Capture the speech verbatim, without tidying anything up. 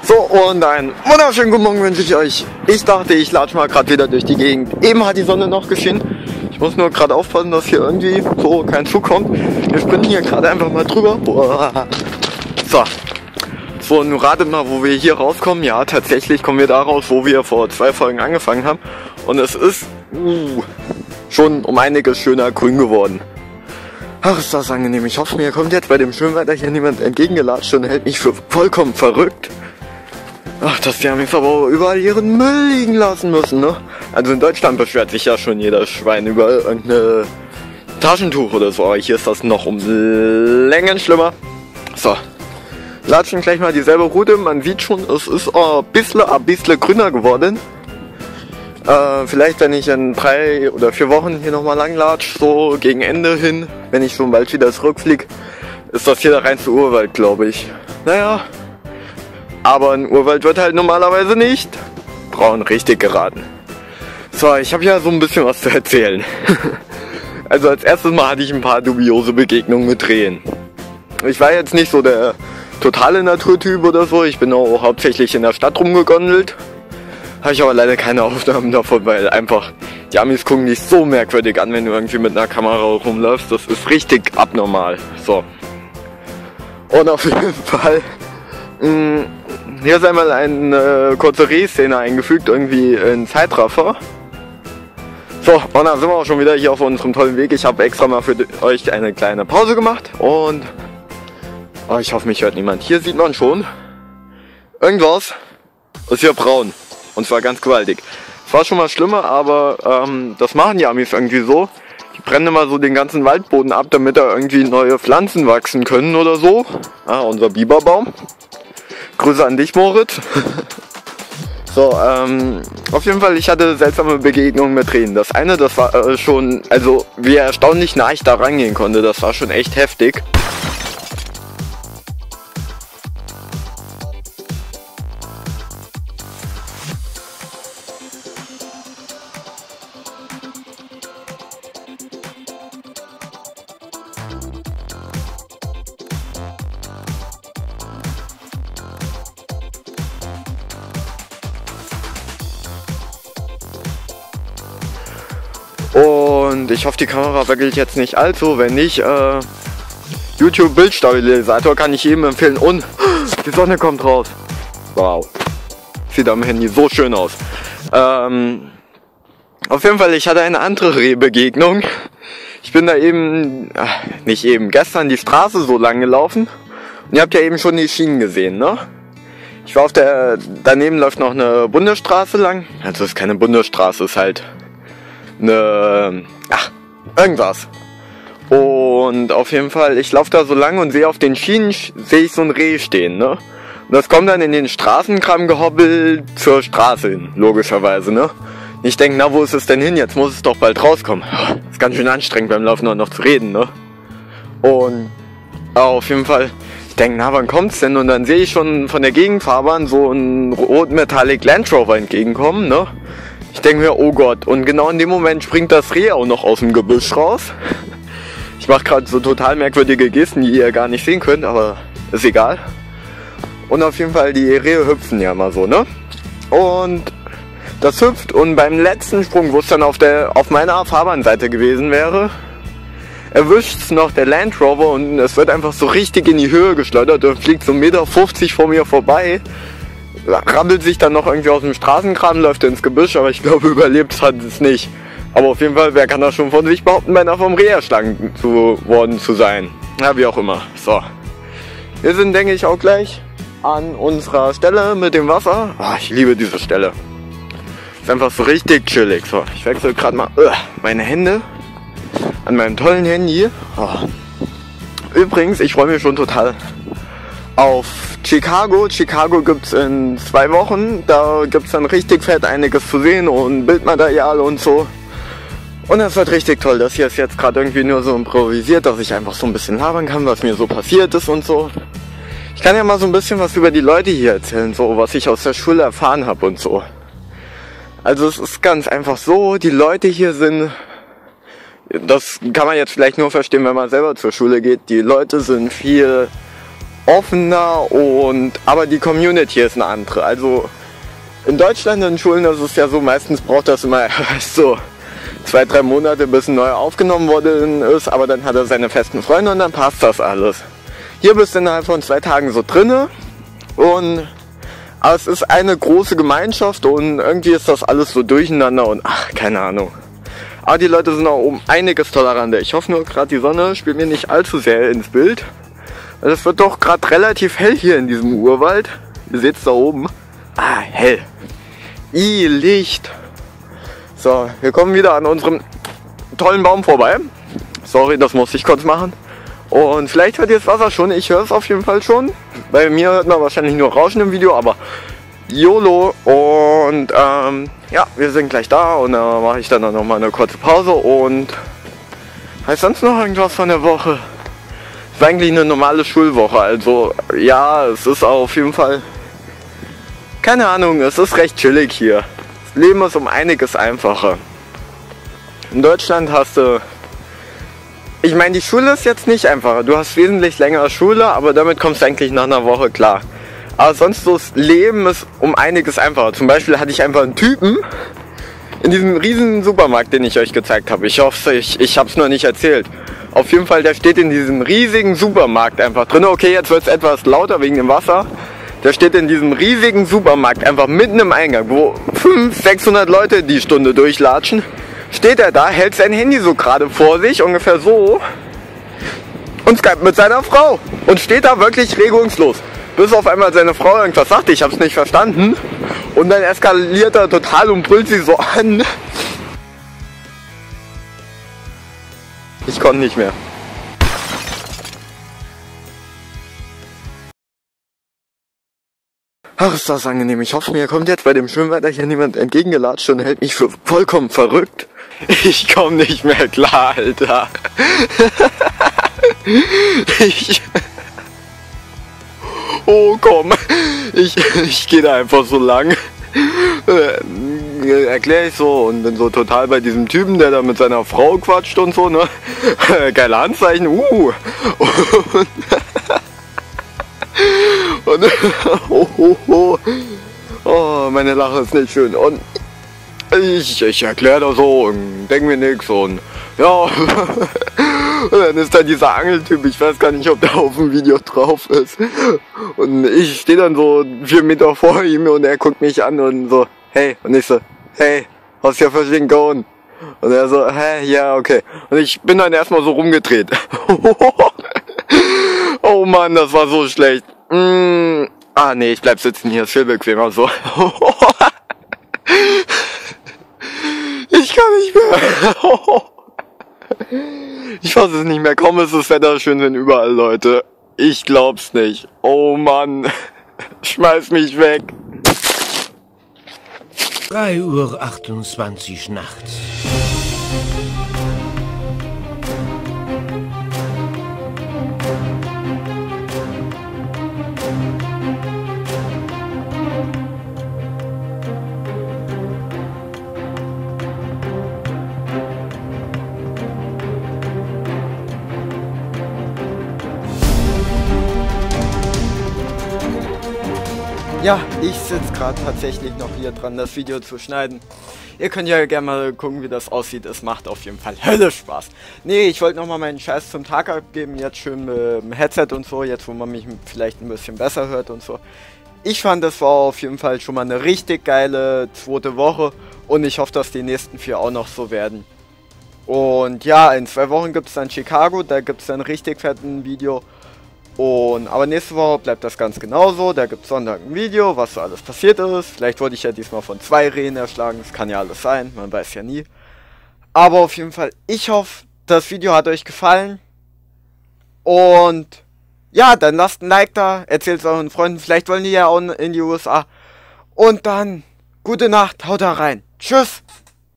So, und einen wunderschönen guten Morgen wünsche ich euch. Ich dachte, ich latsche mal gerade wieder durch die Gegend. Eben hat die Sonne noch geschienen. Ich muss nur gerade aufpassen, dass hier irgendwie so kein Zug kommt. Wir sprinten hier gerade einfach mal drüber. So. So, nun ratet mal, wo wir hier rauskommen. Ja, tatsächlich kommen wir da raus, wo wir vor zwei Folgen angefangen haben. Und es ist uh, schon um einiges schöner grün geworden. Ach, ist das angenehm. Ich hoffe, mir kommt jetzt bei dem schönen Wetter hier niemand entgegengelatscht und hält mich für vollkommen verrückt. Ach, dass die Amis aber überall ihren Müll liegen lassen müssen, ne? Also in Deutschland beschwert sich ja schon jeder Schwein über irgendein Taschentuch oder so. Aber hier ist das noch um Längen schlimmer. So. Latschen gleich mal dieselbe Route. Man sieht schon, es ist ein bisschen, ein bisschen grüner geworden. Äh, vielleicht, wenn ich in drei oder vier Wochen hier nochmal lang latsch, so gegen Ende hin, wenn ich schon bald wieder zurückfliege, ist das hier der reinste Urwald, glaube ich. Naja. Aber ein Urwald wird halt normalerweise nicht braun richtig geraten. So, ich habe ja so ein bisschen was zu erzählen. Also als erstes Mal hatte ich ein paar dubiose Begegnungen mit Rehen. Ich war jetzt nicht so der totale Naturtyp oder so. Ich bin auch hauptsächlich in der Stadt rumgegondelt. Habe ich aber leider keine Aufnahmen davon, weil einfach die Amis gucken dich so merkwürdig an, wenn du irgendwie mit einer Kamera rumläufst. Das ist richtig abnormal. So. Und auf jeden Fall... Mh, hier ist einmal eine kurze Reh-Szene eingefügt, irgendwie in Zeitraffer. So, und dann sind wir auch schon wieder hier auf unserem tollen Weg. Ich habe extra mal für euch eine kleine Pause gemacht und oh, ich hoffe, mich hört niemand. Hier sieht man schon, irgendwas ist hier braun und zwar ganz gewaltig. Es war schon mal schlimmer, aber ähm, das machen die Amis irgendwie so. Die brennen immer so den ganzen Waldboden ab, damit da irgendwie neue Pflanzen wachsen können oder so. Ah, unser Biberbaum. Grüße an dich, Moritz. So, ähm, auf jeden Fall, ich hatte seltsame Begegnungen mit Rehen. Das eine, das war äh, schon, also wie erstaunlich nah ich da rangehen konnte, das war schon echt heftig. Und ich hoffe, die Kamera wackelt jetzt nicht allzu. Wenn nicht, äh, YouTube Bildstabilisator kann ich jedem empfehlen. Und die Sonne kommt raus. Wow. Sieht am Handy so schön aus. Ähm, auf jeden Fall, ich hatte eine andere Rehbegegnung. Ich bin da eben, ach, nicht eben, gestern die Straße so lang gelaufen. Und ihr habt ja eben schon die Schienen gesehen, ne? Ich war auf der, daneben läuft noch eine Bundesstraße lang. Also es ist keine Bundesstraße, es ist halt eine, ach, irgendwas. Und auf jeden Fall, ich laufe da so lang und sehe auf den Schienen, sehe ich so ein Reh stehen, ne? Und das kommt dann in den Straßenkram gehoppelt zur Straße hin, logischerweise, ne? Und ich denke, na, wo ist es denn hin? Jetzt muss es doch bald rauskommen. Ist ganz schön anstrengend beim Laufen noch zu reden, ne? Und auf jeden Fall, ich denke, na, wann kommt's denn? Und dann sehe ich schon von der Gegenfahrbahn so einen rot Metallic Land Rover entgegenkommen, ne? Ich denke mir, oh Gott, und genau in dem Moment springt das Reh auch noch aus dem Gebüsch raus. Ich mache gerade so total merkwürdige Gesten, die ihr gar nicht sehen könnt, aber ist egal. Und auf jeden Fall, die Rehe hüpfen ja mal so, ne? Und das hüpft und beim letzten Sprung, wo es dann auf, der, auf meiner Fahrbahnseite gewesen wäre, erwischt es noch der Land Rover und es wird einfach so richtig in die Höhe geschleudert und fliegt so eins Komma fünfzig Meter vor mir vorbei. Rammelt sich dann noch irgendwie aus dem Straßenkram, läuft ins Gebüsch, aber ich glaube, überlebt hat es nicht. Aber auf jeden Fall, wer kann das schon von sich behaupten, beinahe vom Reh erschlagen zu worden zu sein. Ja, wie auch immer. So. Wir sind, denke ich, auch gleich an unserer Stelle mit dem Wasser. Oh, ich liebe diese Stelle. Ist einfach so richtig chillig. So, ich wechsle gerade mal uh, meine Hände an meinem tollen Handy. Oh. Übrigens, ich freue mich schon total auf Chicago. Chicago gibt's in zwei Wochen. Da gibt's dann richtig fett einiges zu sehen und Bildmaterial und so. Und das wird richtig toll. Das hier ist jetzt gerade irgendwie nur so improvisiert, dass ich einfach so ein bisschen labern kann, was mir so passiert ist und so. Ich kann ja mal so ein bisschen was über die Leute hier erzählen, so was ich aus der Schule erfahren habe und so. Also es ist ganz einfach so, die Leute hier sind, das kann man jetzt vielleicht nur verstehen, wenn man selber zur Schule geht, die Leute sind viel offener und aber die Community ist eine andere. Also in Deutschland in Schulen ist es ja so, meistens braucht das immer so zwei, drei Monate, bis ein neuer aufgenommen worden ist, aber dann hat er seine festen Freunde und dann passt das alles. Hier bist du innerhalb von zwei Tagen so drinne und aber es ist eine große Gemeinschaft und irgendwie ist das alles so durcheinander und ach, keine Ahnung. Aber die Leute sind auch um einiges toleranter. Ich hoffe nur gerade, die Sonne spielt mir nicht allzu sehr ins Bild. Weil es wird doch gerade relativ hell hier in diesem Urwald. Ihr seht es da oben. Ah, hell. I, Licht. So, wir kommen wieder an unserem tollen Baum vorbei. Sorry, das musste ich kurz machen. Und vielleicht hört ihr das Wasser schon. Ich höre es auf jeden Fall schon. Bei mir hört man wahrscheinlich nur Rauschen im Video, aber YOLO. Und ähm, ja, wir sind gleich da und da äh, mache ich dann noch mal eine kurze Pause. Und heißt sonst noch irgendwas von der Woche? Es ist eigentlich eine normale Schulwoche. Also ja, es ist auf jeden Fall, keine Ahnung, es ist recht chillig hier. Das Leben ist um einiges einfacher. In Deutschland hast du, ich meine, die Schule ist jetzt nicht einfacher. Du hast wesentlich längere Schule, aber damit kommst du eigentlich nach einer Woche klar. Aber sonst so das Leben ist um einiges einfacher. Zum Beispiel hatte ich einfach einen Typen in diesem riesen Supermarkt, den ich euch gezeigt habe. Ich hoffe, ich, ich habe es noch nicht erzählt. Auf jeden Fall, der steht in diesem riesigen Supermarkt einfach drin. Okay, jetzt wird es etwas lauter wegen dem Wasser. Der steht in diesem riesigen Supermarkt einfach mitten im Eingang, wo fünfhundert, sechshundert Leute die Stunde durchlatschen. Steht er da, hält sein Handy so gerade vor sich, ungefähr so, und skypt mit seiner Frau. Und steht da wirklich regungslos. Bis auf einmal seine Frau irgendwas sagt, ich hab's nicht verstanden. Und dann eskaliert er total und brüllt sie so an. Ich konnte nicht mehr. Ach, ist das angenehm. Ich hoffe, mir kommt jetzt bei dem schönen Wetter hier niemand entgegengelatscht und hält mich für vollkommen verrückt. Ich komme nicht mehr klar, Alter. Ich... Oh komm, ich, ich gehe da einfach so lang. Äh, Erkläre ich so und bin so total bei diesem Typen, der da mit seiner Frau quatscht und so, ne? Geile Handzeichen, uh. Und, und oh, oh, oh. Oh, meine Lache ist nicht schön. Und ich, ich erkläre das so und denke mir nichts und ja. Und dann ist da dieser Angeltyp, ich weiß gar nicht, ob der auf dem Video drauf ist. Und ich stehe dann so vier Meter vor ihm und er guckt mich an und so, hey. Und ich so, hey, how's your fishing going? Und er so, hey, ja, okay. Und ich bin dann erstmal so rumgedreht. Oh Mann, das war so schlecht. Mm, ah nee, ich bleib sitzen hier, ist viel bequemer so. Ich kann nicht mehr. Ich fasse es nicht mehr. Kaum ist das Wetter schön, sind überall Leute. Ich glaub's nicht. Oh Mann. Schmeiß mich weg. drei Uhr achtundzwanzig nachts. Ja, ich sitze gerade tatsächlich noch hier dran, das Video zu schneiden. Ihr könnt ja gerne mal gucken, wie das aussieht. Es macht auf jeden Fall Hölle Spaß. Nee, ich wollte nochmal meinen Scheiß zum Tag abgeben. Jetzt schön mit dem Headset und so. Jetzt, wo man mich vielleicht ein bisschen besser hört und so. Ich fand, das war auf jeden Fall schon mal eine richtig geile zweite Woche. Und ich hoffe, dass die nächsten vier auch noch so werden. Und ja, in zwei Wochen gibt es dann Chicago. Da gibt es dann richtig fetten Video. Und, aber nächste Woche bleibt das ganz genauso. Da gibt es Sonntag ein Video, was so alles passiert ist. Vielleicht wurde ich ja diesmal von zwei Rehen erschlagen. Das kann ja alles sein, man weiß ja nie. Aber auf jeden Fall, ich hoffe, das Video hat euch gefallen. Und ja, dann lasst ein Like da. Erzählt es euren Freunden. Vielleicht wollen die ja auch in die U S A. Und dann, gute Nacht, haut da rein. Tschüss.